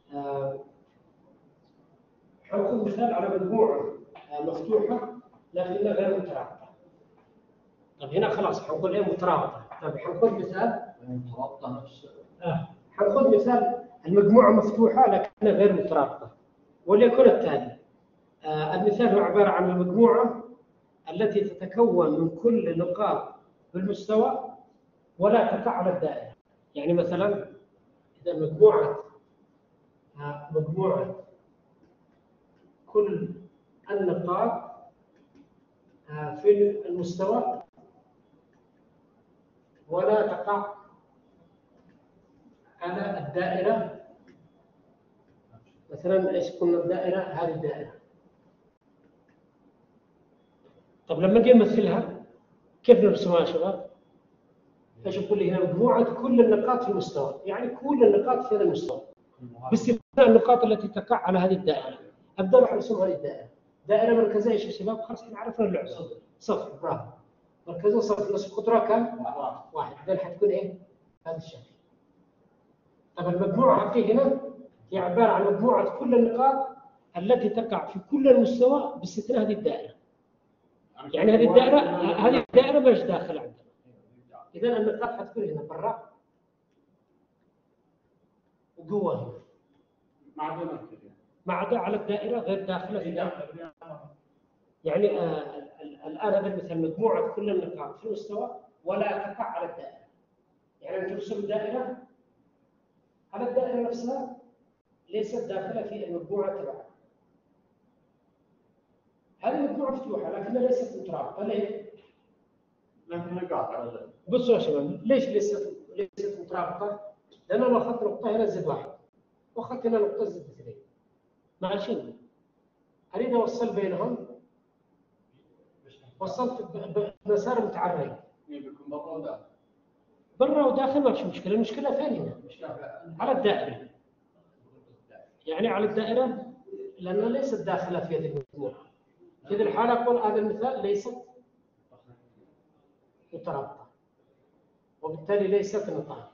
حناخذ مثال على مجموعة مفتوحة لكنها غير مترابطة. طيب هنا خلاص حنقول مترابطة. طيب حناخذ مثال مترابطة نفس حناخذ مثال المجموعة مفتوحة لكنها غير مترابطة وليكن التالي. المثال هو عبارة عن المجموعة التي تتكون من كل نقاط بالمستوى ولا تقع على الدائرة. يعني مثلا إذا مجموعة كل النقاط في المستوى ولا تقع على الدائرة. مثلا ايش قلنا الدائرة؟ هذه الدائرة. طب لما نجي نمثلها كيف نرسمها يا شباب؟ ايش نقول لي هنا؟ مجموعة كل النقاط في المستوى، يعني كل النقاط في هذا المستوى باستثناء النقاط التي تقع على هذه الدائرة. ابدا راح نرسم هذه الدائرة. دائرة مركزية ايش يا شباب؟ خلاص احنا عرفنا اللعبة. صفر. برافو. مركزها صفر. نصف قطرها كم؟ واحد. اذا حتكون هذا الشكل. طب المجموعة حقي هنا هي عبارة عن مجموعة كل النقاط التي تقع في كل المستوى باستثناء هذه الدائرة. يعني هذه الدائرة مش داخل عندنا. إذا النقاط حتكون هنا برا وجوا هنا. ما عدا على الدائرة غير داخلة في الدائرة. يعني الآن هذا المثال مجموعة كل النقاط في المستوى ولا تقع على الدائرة. يعني أنت ترسم دائرة على الدائرة نفسها ليست داخلة في المجموعة تبعها. هذه المجموعة مفتوحة لكنها ليست مترابطة. ليه؟ لكن نقاط على ذلك. بصوا يا شباب، ليش ليست مترابطة؟ لأن أنا أخذت نقطة هنا زد 1 وأخذت هنا نقطة زد 2 ماشي. أريد أوصل بينهم، وصلت بمسار متعرج. بيكون برا وداخل. برا وداخل ما في مشكلة. المشكلة فين هنا؟ على الدائرة. يعني على الدائرة لأنها ليست داخلة في هذه المجموعة. في هذه الحالة أقول هذا المثال ليست مترابطة وبالتالي ليست مترابطة.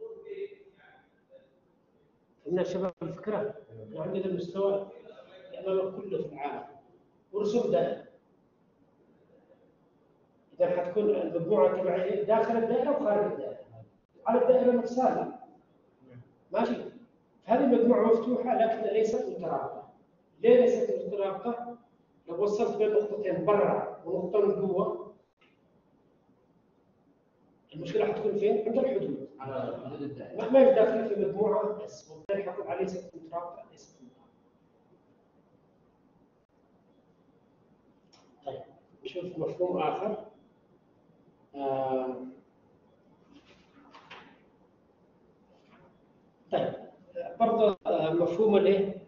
فهمنا شباب الفكرة؟ عندنا المستوى يعني كله في العالم ورسوم دائرة. إذا حتكون المجموعة تبعية داخل الدائرة وخارج الدائرة. على الدائرة نفسها لا. ماشي. هذه المجموعة مفتوحة لكن ليست مترابطة. ليه ليست مترابطة؟ لو وصلت بين نقطتين برا ونقطة من جوا المشكلة حتكون فين؟ عند الحدود. على حدود الدائرة. ما داخل في مجموعة بس وبالتالي حقول عليه ليست مترابطة ليست مترابطة. طيب نشوف مفهوم آخر. طيب برضه مفهوم الايه؟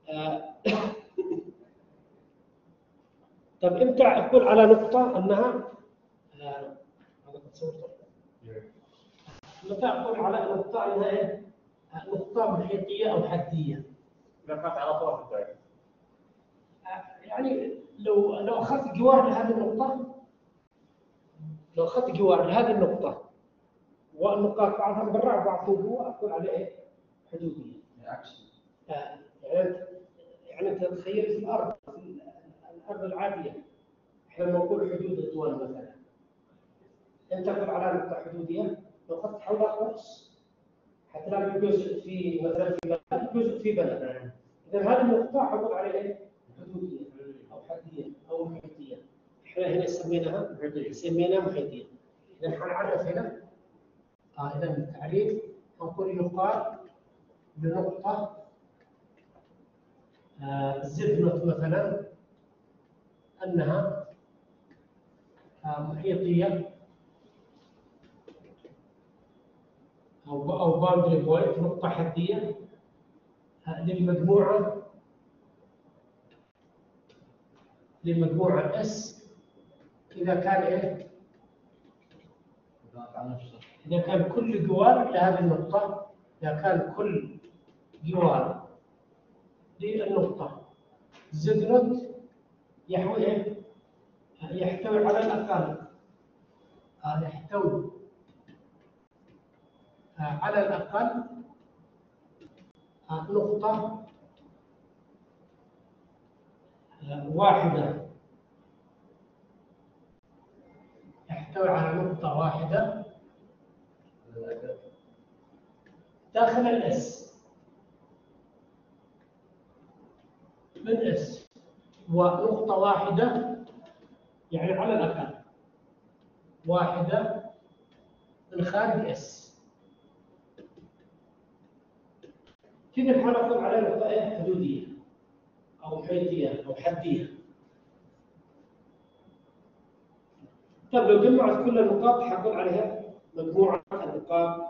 طب امتى اقول على نقطة انها متى اقول على نقطة انها ايه؟ نقطة محيطية او حدية؟ إذا كانت على طرف الدائرة. يعني لو اخذت جوار لهذه النقطة، لو اخذت جوار لهذه النقطة والنقاط بعضها برا وبعضها جوا اقول عليه ايه؟ حدودية. بالعكس. يعني انت تخيل في الارض، في الارض العاديه احنا لما نقول حدود الدول مثلا، انت تقول على نقطه حدوديه لو اخذت حولها قوس حتلاقي جزء في مثلا في بلد جزء في بلد. اذا هذه النقطه حقول عليها حدوديه او حديه او محيطيه. احنا هنا سميناها محيطيه. اذا حنعرف هنا اذا التعريف نقول يقال لنقطه زد نوت مثلا أنها محيطية أو باوندري بوينت، نقطة حدية للمجموعة S إذا كان إيه؟ إذا كان كل جوار لهذه النقطة، إذا كان كل جوار للنقطة زد نوت يحتوي على الأقل يحتوي على الأقل نقطة واحدة، يحتوي على نقطة واحدة داخل الإس من إس، ونقطة واحدة يعني على الأقل واحدة من خارج إس. في الحالة نقول على نقطة حدودية أو محيطية أو حدية. طب لو جمعت كل النقاط حقول عليها مجموعة النقاط.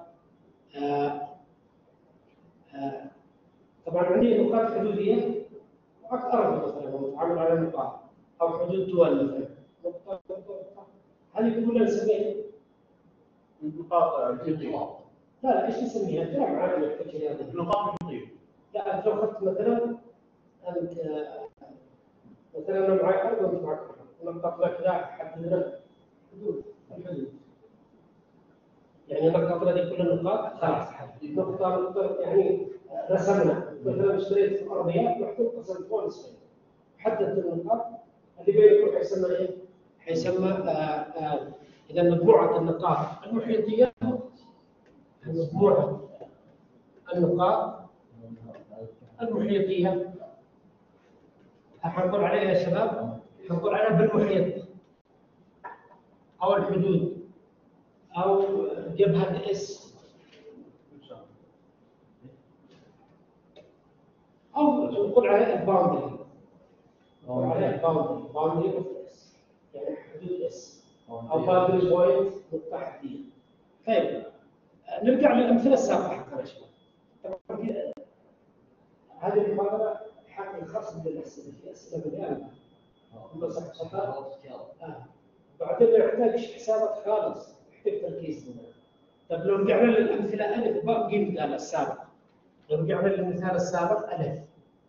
طبعا عندي نقاط حدودية وأكثر مثلا لو نتعامل على النقاط أو حدود دول مثلا نقطة هذه كلها نسميها نقاط محيطية. لا ايش نسميها؟ كلام عام يحتاج هذا. نقاط محيطية. لا انت لو اخذت مثلا انت مثلا انا معي ارض وانت معك ارض، نقطة لك لا حددنا حدود الحدود. يعني نقطة هذه كل النقاط خلاص نقطة يعني رسمنا مثلا اشتريت ارضيات محطوط قسمتها نصفين حددت النقاط اللي بينكم حيسمى ايه؟ حيسمى اذا مجموعة النقاط المحيطية مجموعة النقاط المحيطية حنقول عليها يا شباب، حنقول عليها بالمحيط أو الحدود أو جبهة اس نقول عليه الباوندري. نقول عليه الباوندري، باوندري اوف اس، يعني حدود اس او باوندري بوينت نقطه حديه. طيب نرجع للامثله السابقه حقنا يا شباب. طبعا هذه المحاضره حق الخاص بالاسئله، في اسئله بالآلة. بعدين ما يحتاجش حسابات خالص، يحتاج تركيز منها. طيب لو رجعنا للامثله الف باء جيم دال السابق، لو رجعنا للمثال السابق الف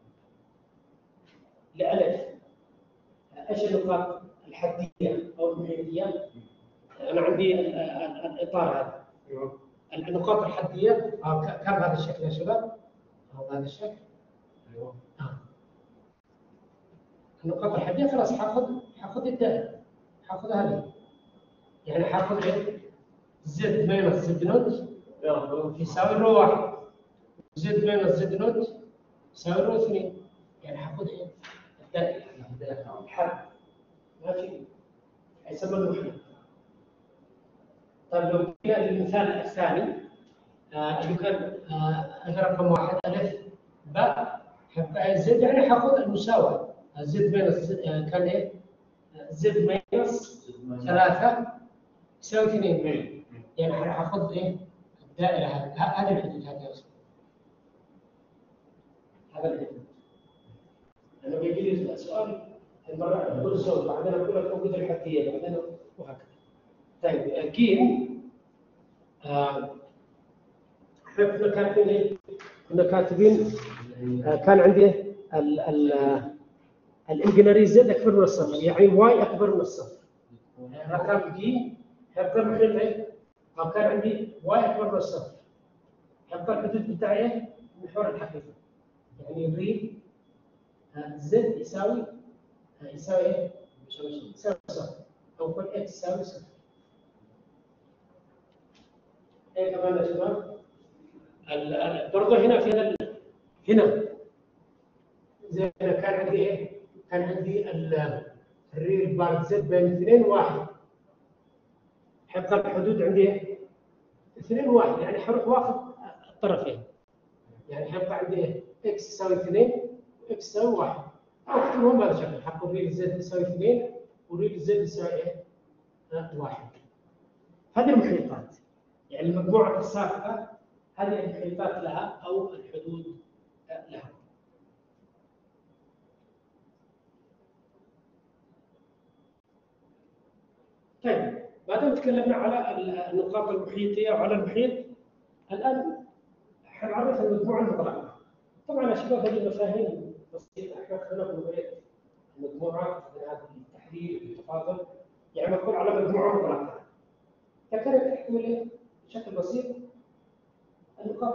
لالف، ايش النقاط الحديه او المحيطيه؟ انا عندي الاطار هذا، النقاط الحديه كم هذا الشكل يا شباب؟ هذا الشكل. ايوه. النقاط الحديه خلاص حاخذ الدائره، حاخذ هذه، يعني حاخذ زد ماينس زد نوت يساوي رو 1، زد ماينس زد نوت يساوي رو 2، يعني حاخذ الدائره الحد ماشي، يسمى المحيط. طيب لو جينا للمثال الثاني اللي كان رقم 1 الف باء زد، يعني حاخذ المساواه، زد ماينس كان زد ماينس 3 يساوي 2، يعني حاخذ الدائره هذه الحدود هذه يا استاذ، هذا الحدود. انا بيجي لي سؤال المره اقول صوت، بعدين اقول لك موجود الحديه، بعدين وهكذا. طيب جيم كنا كاتبين كان عندي الانجنري زد اكبر من الصفر، يعني واي اكبر من الصفر. رقم جي حيبقى محيط او كان عندي واي اكبر من الصفر، حيبقى الحدود بتاعي محور الحقيقه، يعني ريد زد يساوي صفر، او كل اكس يساوي صفر. ايه كمان يا شباب؟ برضه هنا في هنا زي ما كان عندي كان عندي الريل بارت زد بين 2 و1، حيبقى الحدود عندي 2 و1، يعني حروح واخذ الطرفين، يعني حيبقى عندي اكس يساوي 2 واكس يساوي 1، او اكتبهم بهذا الشكل، حقول ريل زد يساوي 2 وريل زد يساوي 1. هذه المحيطات، يعني المجموعه السابقه هذه المحيطات لها او الحدود لها. طيب بعدين تكلمنا على النقاط المحيطيه وعلى المحيط، الان حنعرف المجموعه المغلقه. طبعا يا شباب هذه مفاهيم بسيطه، احنا خلينا نقول المجموعات من هذا التحليل التفاضل، يعني نقول على مجموعه مغلقه فكانت تحتوي بشكل بسيط النقاط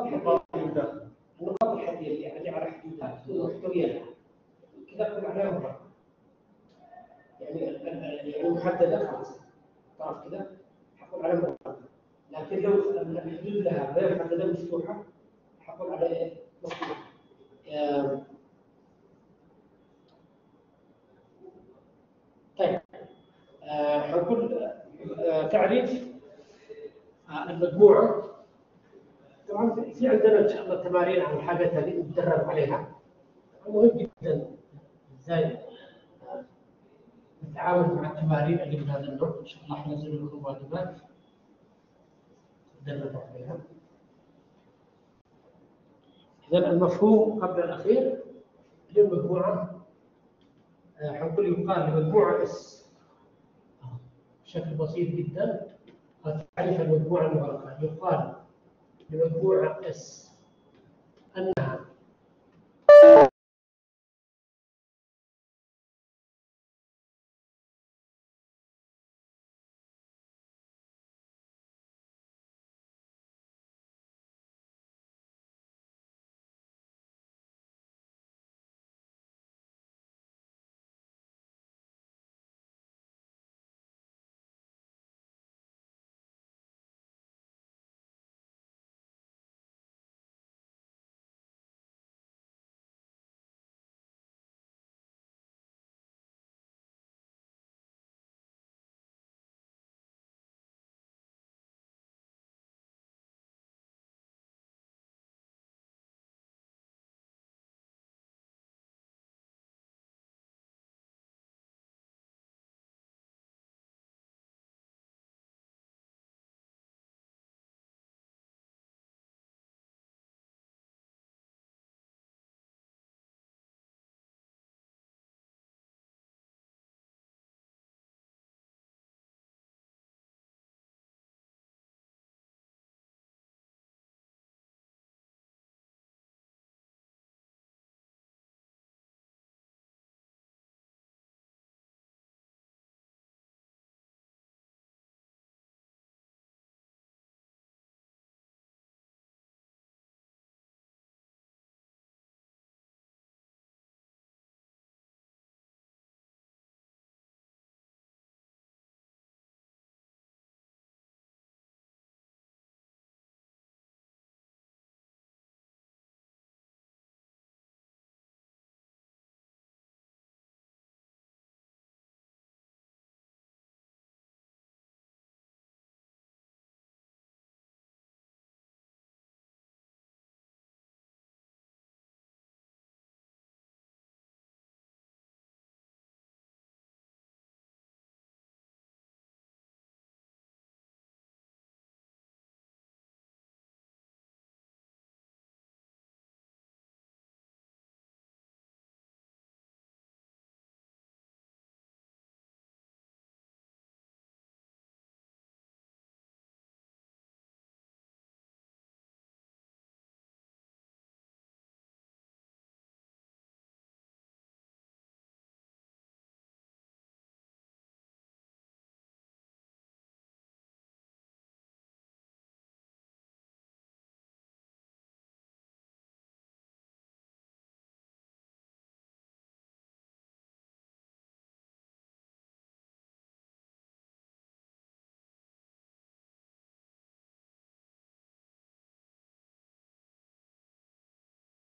الحديه اللي على حدودها محتويه لها، كذا نقول عليها مغلقه، يعني محدده خلاص طرف كذا حقول عليها مغلقه. لكن لو الحدود لها غير محدده مفتوحه حقول عليها مفتوحه. طيب حنقول تعريف المجموعه. طبعا في عندنا ان شاء الله تمارين عن الحاجات هذه نتدرب عليها، مهم جدا ازاي نتعامل مع التمارين اللي من هذا النوع. ان شاء الله حنزل لكم واجبات تدربوا عليها. اذا المفهوم قبل الاخير للمجموعه حنقول يقال لمجموعه اس بشكل بسيط جدا. تعريف المجموعه المغلقه يقال لمجموعه اس انها